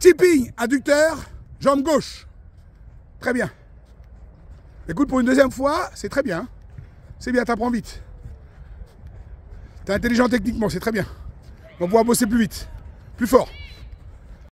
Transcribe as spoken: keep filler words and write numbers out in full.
Tipping, adducteur, jambe gauche. Très bien. Écoute, pour une deuxième fois, c'est très bien. C'est bien, t'apprends vite. T'es intelligent techniquement, c'est très bien. On va pouvoir bosser plus vite, plus fort.